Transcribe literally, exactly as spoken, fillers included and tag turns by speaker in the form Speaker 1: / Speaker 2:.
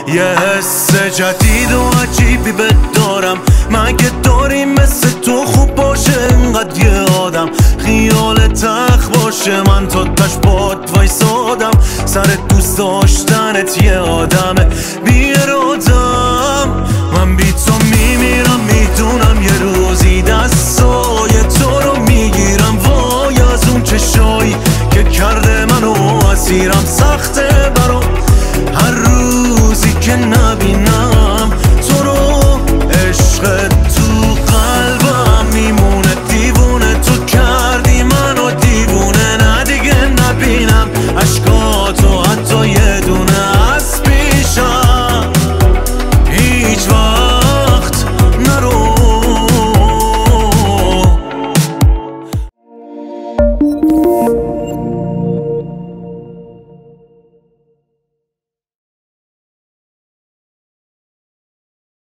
Speaker 1: یه حس جدید و عجیبی بهت دارم، مگه داری مثل تو خوب باشه انقدر یه آدم خیال تخ باشه من تا تش باد وایسادم سر دوست داشتنت یه آدمه بی ارادم. من بی تو میمیرم میدونم یه روزی دستای تو رو میگیرم، وای از اون چشایی که کرده منو اسیرم، سخته برام هر روزی که نبینم